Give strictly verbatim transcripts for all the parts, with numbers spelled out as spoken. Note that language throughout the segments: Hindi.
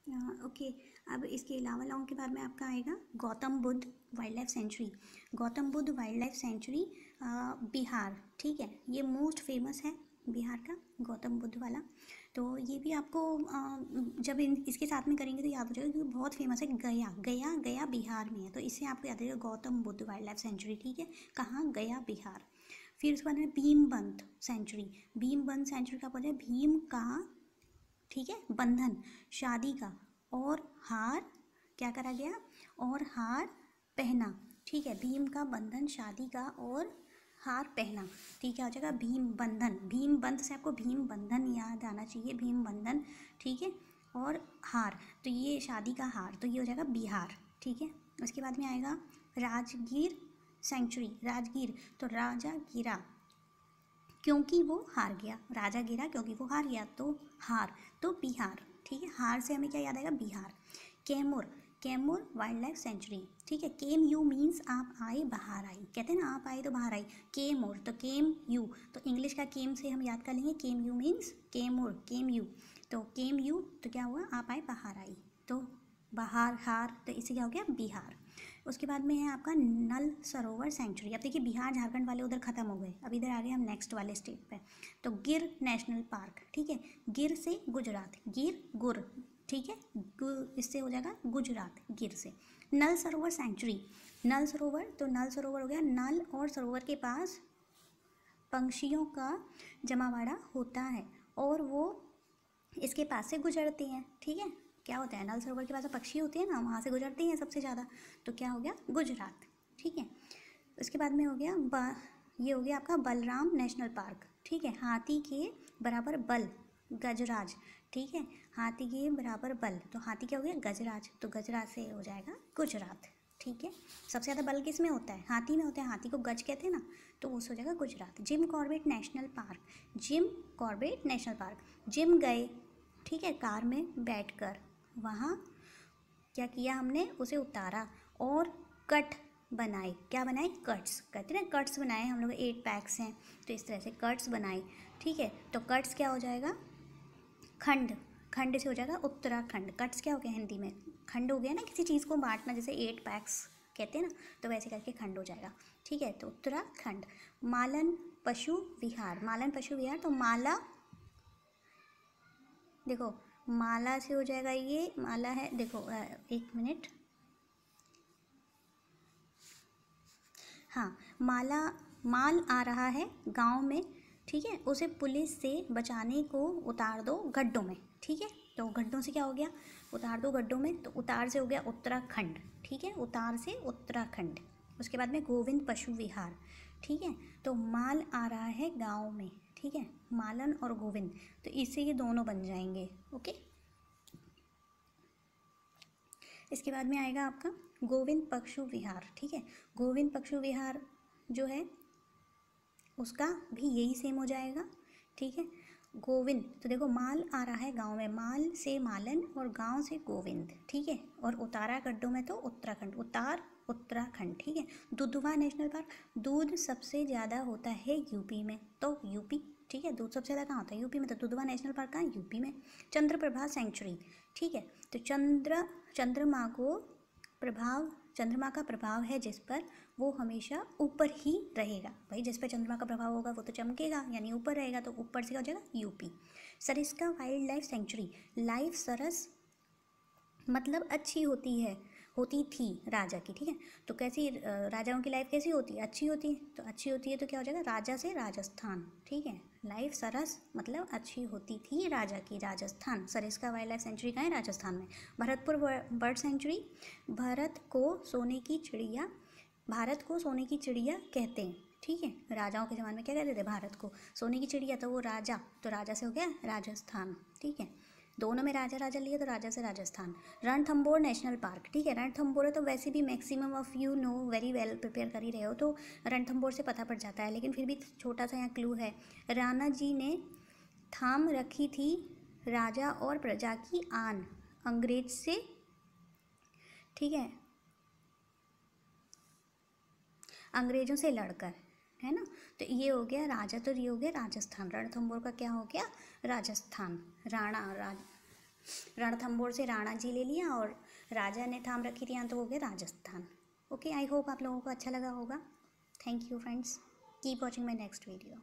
ओके। अब इसके अलावा लॉन्ग के बाद में आपका आएगा Gautam Buddha wildlife sanctuary. Gautam Buddha wildlife sanctuary Bihar, ठीक है, ये मोस्ट फेमस है बिहार का गौतम बुद्ध वाला। तो ये भी आपको आ, जब इन इसके साथ में करेंगे तो याद हो जाएगा क्योंकि बहुत फेमस है। गया गया गया बिहार में है, तो इससे आपको याद रहेगा Gautam Buddha wildlife sanctuary, ठीक है, कहाँ, गया बिहार। फिर उसके बाद में भीमबंध सेंचुरी। भीमबंध सेंचुरी का बोलते हैं भीम का, ठीक है, बंधन शादी का और हार क्या करा गया, और हार पहना, ठीक है, भीम का बंधन शादी का और हार पहना, ठीक है, हो जाएगा भीम बंधन। भीम बंध से आपको भीम बंधन याद आना चाहिए, भीम बंधन, ठीक है, और हार, तो ये शादी का हार, तो ये हो जाएगा बिहार, ठीक है। उसके बाद में आएगा राजगीर सेंचुरी। राजगीर, तो राजा गिरा क्योंकि वो हार गया, राजा गिरा क्योंकि वो हार गया, तो हार, तो बिहार, ठीक है, हार से हमें क्या याद आएगा, Bihar. Kaimur, Kaimur wildlife sanctuary, ठीक है, केम यू मीन्स आप आए बाहर आई, कहते हैं ना आप आए तो बाहर आई, केमूर, तो केम यू, तो इंग्लिश का केम से हम याद कर लेंगे, केम यू मीन्स केमूर, केम यू, तो केम यू तो क्या हुआ, आप आए बाहर आई, तो बाहर हार, तो इसे क्या हो गया, बिहार। उसके बाद में है आपका नल सरोवर सेंचुरी। अब देखिए बिहार झारखंड वाले उधर खत्म हो गए, अब इधर आ गए हम नेक्स्ट वाले स्टेट पे। तो गिर नेशनल पार्क, ठीक है, गिर से गुजरात, गिर गुर, ठीक है, इससे हो जाएगा गुजरात, गिर से। नल सरोवर सेंचुरी, नल सरोवर, तो नल सरोवर हो गया, नल और सरोवर के पास पंछियों का जमावड़ा होता है और वो इसके पास से गुजरती हैं, ठीक है, क्या होता है, नल सरोवर के पास पक्षी होते हैं ना, वहाँ से गुजरती हैं सबसे ज़्यादा, तो क्या हो गया, गुजरात, ठीक है। उसके बाद में हो गया ब ये हो गया आपका बलराम नेशनल पार्क, ठीक है, हाथी के बराबर बल, गजराज, ठीक है, हाथी के बराबर बल, तो हाथी क्या हो गया, गजराज, तो गजराज से हो जाएगा गुजरात, ठीक है। सबसे ज़्यादा बल किस में होता है, हाथी में होता है, हाथी को गज कहते हैं ना, तो उस हो जाएगा Gujarat. Jim Corbett national park, Jim Corbett national park, gym गए, ठीक है, कार में बैठकर वहाँ क्या किया हमने, उसे उतारा और कट बनाए, क्या बनाए, कट्स, कहते हैं ना कट्स बनाए, हम लोग एट पैक्स हैं तो इस तरह से कट्स बनाए, ठीक है, तो कट्स क्या हो जाएगा, खंड, खंड से हो जाएगा उत्तराखंड। कट्स क्या हो गया हिंदी में, खंड हो गया ना, किसी चीज़ को बांटना, जैसे एट पैक्स कहते हैं ना, तो वैसे करके खंड हो जाएगा, ठीक है, तो उत्तराखंड। मालन पशु विहार, मालन पशु विहार, तो माला, देखो माला से हो जाएगा, ये माला है, देखो एक मिनट, हाँ, माला, माल आ रहा है गांव में, ठीक है, उसे पुलिस से बचाने को उतार दो गड्ढों में, ठीक है, तो गड्ढों से क्या हो गया, उतार दो गड्ढों में, तो उतार से हो गया उत्तराखंड, ठीक है, उतार से उत्तराखंड। उसके बाद में गोविंद पशु विहार, ठीक है, तो माल आ रहा है गांव में, ठीक है, मालन और गोविंद, तो इससे ये दोनों बन जाएंगे, ओके। इसके बाद में आएगा आपका गोविंद पशु विहार, ठीक है, गोविंद पशु विहार जो है उसका भी यही सेम हो जाएगा, ठीक है, गोविंद, तो देखो माल आ रहा है गांव में, माल से मालन और गांव से गोविंद, ठीक है, और उतारा गड्ढों में तो उत्तराखंड, उतार उत्तराखंड, ठीक है। दुधवा नेशनल पार्क, दूध सबसे ज़्यादा होता है यूपी में, तो यूपी, ठीक है, दूध सबसे ज़्यादा कहाँ होता है, यूपी में, तो दुधवा नेशनल पार्क कहाँ, यूपी में। चंद्रप्रभा सेंचुरी, ठीक है, तो चंद्र, चंद्रमा को प्रभाव, चंद्रमा का प्रभाव है जिस पर, वो हमेशा ऊपर ही रहेगा, भाई जिस पर चंद्रमा का प्रभाव होगा वो तो चमकेगा, यानी ऊपर रहेगा, तो ऊपर से क्या हो जाएगा, UP. Sariska wildlife sanctuary, life सरस मतलब अच्छी होती है, होती थी राजा की, ठीक है, तो कैसी राजाओं की लाइफ कैसी होती है, अच्छी होती है, तो अच्छी होती है तो क्या हो जाएगा, राजा से राजस्थान, ठीक है, लाइफ सरस मतलब अच्छी होती थी राजा की, Rajasthan. Sariska wildlife sanctuary कहाँ है, राजस्थान में। भरतपुर बर्ड सेंचुरी, भारत को सोने की चिड़िया, भारत को सोने की चिड़िया कहते हैं, ठीक है, राजाओं के ज़माने में क्या कहते थे, भारत को सोने की चिड़िया, तो वो राजा, तो राजा से हो गया राजस्थान, ठीक है, दोनों में राजा राजा लिए तो राजा से राजस्थान। रणथंबोर नेशनल पार्क, ठीक है, रणथंबोर तो वैसे भी maximum of you know very well, prepare कर ही रहे हो तो रणथंबोर से पता पड़ जाता है, लेकिन फिर भी छोटा सा यहाँ क्लू है, राणा जी ने थाम रखी थी राजा और प्रजा की आन अंग्रेज से, ठीक है, अंग्रेजों से लड़कर, है ना, तो ये हो गया राजा, तो ये हो गया राजस्थान, रणथंबोर का क्या हो गया, राजस्थान, राणा, राज रणथंबोर से राणा जी ले लिया और राजा ने थाम रखी थी यहाँ, तो हो गया राजस्थान। ओके, आई होप आप लोगों को अच्छा लगा होगा। Thank you friends, keep watching my next video.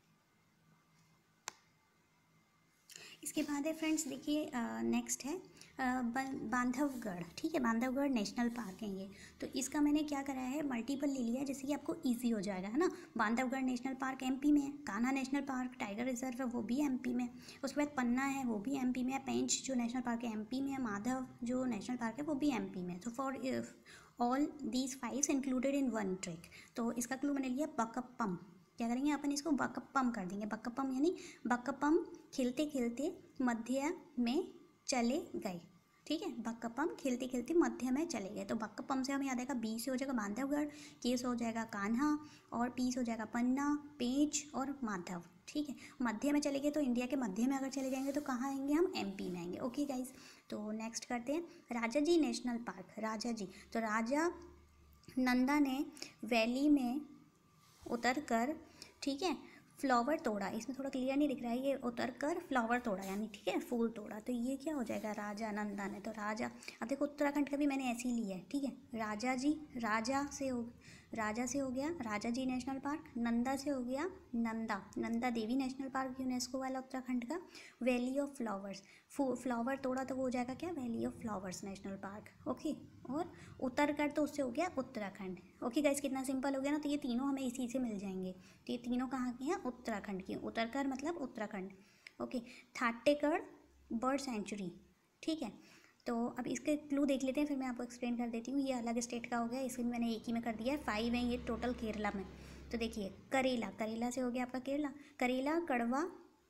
इसके बाद है फ्रेंड्स, देखिए नेक्स्ट है बांधवगढ़। ठीक है, बांधवगढ़ नेशनल पार्क है ये। तो इसका मैंने क्या करा है, मल्टीपल ले लिया है जिससे कि आपको इजी हो जाएगा, है ना। बांधवगढ़ नेशनल पार्क एमपी में है, Kanha national park tiger reserve है वो भी एमपी में, उसके बाद पन्ना है वो भी एमपी में है, पेंच जो नेशनल पार्क है एमपी में है, माधव जो नेशनल पार्क है वो भी एमपी में है। तो for all these fives included in one trick. तो इसका क्लू मैंने लिया बकप्पम। क्या करेंगे अपन, इसको बकप्पम कर देंगे। बकप्पम यानी बकप्पम खिलते खिलते मध्य में चले गए। ठीक है, बकप्पम खिलते खिलते मध्य में चले गए। तो बकप्पम से हमें याद आएगा, बी से हो जाएगा बांधवगढ़, के से हो जाएगा कान्हा, और पी से हो जाएगा पन्ना, पेंच और माधव। ठीक है, मध्य में चले गए तो इंडिया के मध्य में अगर चले जाएंगे तो कहाँ आएंगे हम, एमपी में आएंगे। ओके गाइज, तो नेक्स्ट करते हैं राजा जी नेशनल पार्क। राजा जी, तो राजा नंदा ने वैली में उतर कर, ठीक है, फ्लावर तोड़ा। इसमें थोड़ा क्लियर नहीं दिख रहा है, ये उतर कर फ्लावर तोड़ा यानी, ठीक है, फूल तोड़ा। तो ये क्या हो जाएगा, राजा नंदा ने। तो राजा, अब देखो उत्तराखंड का भी मैंने ऐसे ही लिया है। ठीक है, राजा जी, राजा से हो राजा से हो गया Rajaji national park, Nanda से हो गया Nanda Nanda Devi national park UNESCO वाला उत्तराखंड का, वैली ऑफ फ्लावर्स, फ्लावर तोड़ा तो वो हो जाएगा क्या, valley of flowers national park. Okay, और उतर कर तो उससे हो गया उत्तराखंड। ओके गाइस, कितना सिंपल हो गया ना। तो ये तीनों हमें इसी से मिल जाएंगे। तो ये तीनों कहाँ की हैं, उत्तराखंड की। उतर कर मतलब उत्तराखंड। ओके, थाटेगढ़ बर्ड सेंचुरी। ठीक है, तो अब इसके क्लू देख लेते हैं, फिर मैं आपको एक्सप्लेन कर देती हूँ। ये अलग स्टेट का हो गया, इसमें मैंने एक ही में कर दिया है। फाइव है ये टोटल केरला में। तो देखिए करेला, करेला से हो गया आपका केरला। करेला कड़वा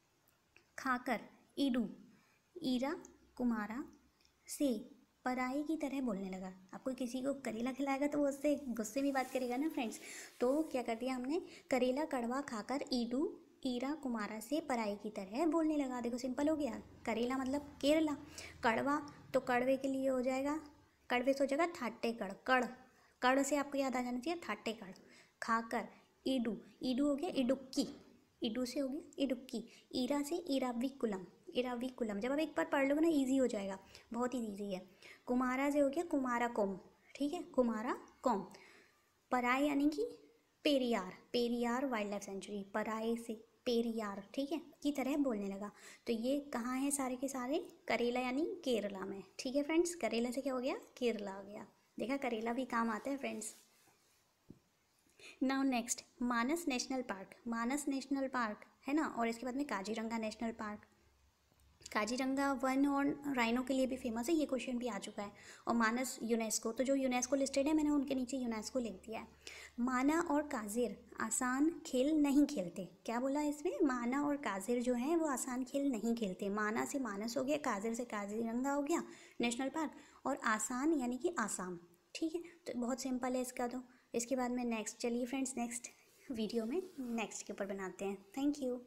खाकर ईडू ईरा कुमारा से पराई की तरह बोलने लगा। आपको किसी को करेला खिलाएगा तो वो उससे गुस्से में बात करेगा ना फ्रेंड्स। तो क्या कर दिया हमने, करेला कड़वा खाकर ईडू ईरा कुमारा से पराई की तरह बोलने लगा। देखो सिंपल हो गया। करेला मतलब केरला, कड़वा तो कड़वे के लिए हो जाएगा, कड़वे से हो जाएगा थाटेगढ़, कड़ कड़ से आपको याद आ जाना चाहिए थाटेगढ़। खाकर ईडू, ईडू हो गया इडुक्की, ईडू से हो गया इडुक्की। ईरा से इराविकुलम, इराविकुलम। जब आप एक बार पढ़ लोगे ना ईजी हो जाएगा, बहुत ही ईजी है। कुमारा से हो गया कुमारा कोम। ठीक है, कुमारा कोम। पराई यानी कि Periyar, Periyar wildlife sanctuary, पराई से पेरियार, ठीक है, की तरह बोलने लगा। तो ये कहाँ है सारे के सारे, करेला यानी केरला में। ठीक है फ्रेंड्स, करेला से क्या हो गया, केरला हो गया। देखा, करेला भी काम आता है friends. Now next, Manas national park. Manas national park है ना, और इसके बाद में काजीरंगा नेशनल पार्क। काजीरंगा वन और राइनो के लिए भी फेमस है, ये क्वेश्चन भी आ चुका है। और मानस यूनेस्को, तो जो यूनेस्को लिस्टेड है मैंने उनके नीचे यूनेस्को लिख दिया है। माना और काजिर आसान खेल नहीं खेलते। क्या बोला इसमें, माना और काजिर जो हैं वो आसान खेल नहीं खेलते। माना से मानस हो गया, काजिर से काजीरंगा हो गया नेशनल पार्क, और आसान यानी कि आसाम। ठीक है, तो बहुत सिंपल है इसका। तो इसके बाद में नेक्स्ट, चलिए फ्रेंड्स नेक्स्ट वीडियो में नेक्स्ट के ऊपर बनाते हैं। Thank you.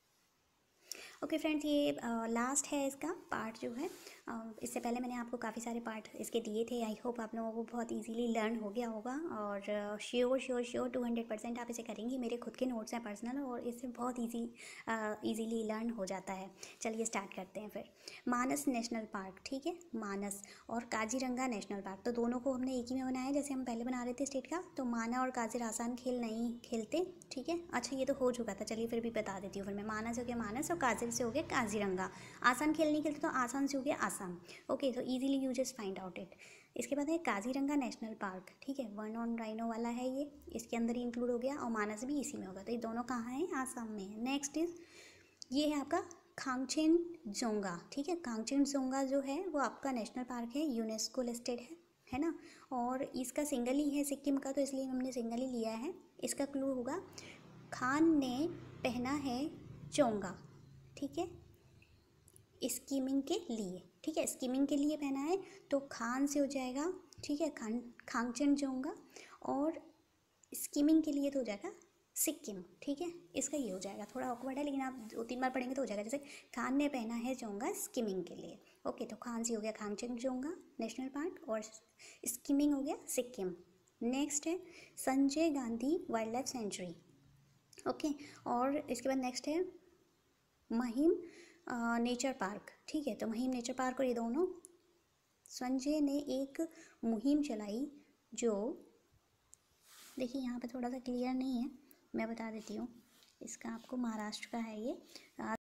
ओके फ्रेंड्स, ये लास्ट है इसका पार्ट जो है। uh, इससे पहले मैंने आपको काफ़ी सारे पार्ट इसके दिए थे। आई होप आप लोगों को बहुत इजीली लर्न हो गया होगा, और sure sure sure two hundred percent आप इसे करेंगी। मेरे खुद के नोट्स हैं पर्सनल, और इससे बहुत ईजी इजीली लर्न हो जाता है। चलिए स्टार्ट करते हैं फिर। मानस नेशनल पार्क, ठीक है, मानस और काजीरंगा नेशनल पार्क, तो दोनों को हमने एक ही में बनाया जैसे हम पहले बना रहे थे स्टेट का। तो माना और काजिर आसान खेल नहीं खेलते, ठीक है। अच्छा, ये तो हो चुका था, चलिए फिर भी बता देती हूँ। फिर मैं मानस हो गया मानस, और काजिर से हो गया काजीरंगा। आसान खेल नहीं खेलते तो आसान से हो गया Assam. Okay, so easily you just find out it. इसके बाद है काजीरंगा नेशनल पार्क, ठीक है, वन ऑन राइनो वाला है ये, इसके अंदर ही इंक्लूड हो गया, और मानस भी इसी में होगा। तो ये दोनों कहाँ हैं, आसाम में है। नेक्स्ट इज, ये है आपका खांगचेनजोंगा, ठीक है। खांगचेनजोंगा जो है वो आपका नेशनल पार्क है, यूनेस्को लिस्टेड है, है ना। और इसका सिंगल ही है सिक्किम का, तो इसलिए हमने सिंगल ही लिया है। इसका क्लू होगा, खान ने पहना है चोंगा, ठीक है, स्कीमिंग के लिए, ठीक है, स्कीमिंग के लिए पहना है, तो खान से हो जाएगा, ठीक है, खान खांगचेनजोंगा, और स्कीमिंग के लिए तो हो जाएगा सिक्किम, ठीक है। इसका ये हो जाएगा, थोड़ा ऑकवर्ड है लेकिन आप दो तीन बार पढ़ेंगे तो हो जाएगा। जैसे खान ने पहना है चोंगा स्कीमिंग के लिए, ओके, तो खान से हो गया खांगचेनजोंगा नेशनल पार्क, और स्कीमिंग हो गया सिक्किम। नेक्स्ट है Sanjay Gandhi wildlife sanctuary, okay, और इसके बाद नेक्स्ट है महिम नेचर पार्क, ठीक है। तो महिम नेचर पार्क और ये दोनों, संजय ने एक मुहिम चलाई जो, देखिए यहाँ पे थोड़ा सा क्लियर नहीं है, मैं बता देती हूँ। इसका आपको, महाराष्ट्र का है ये,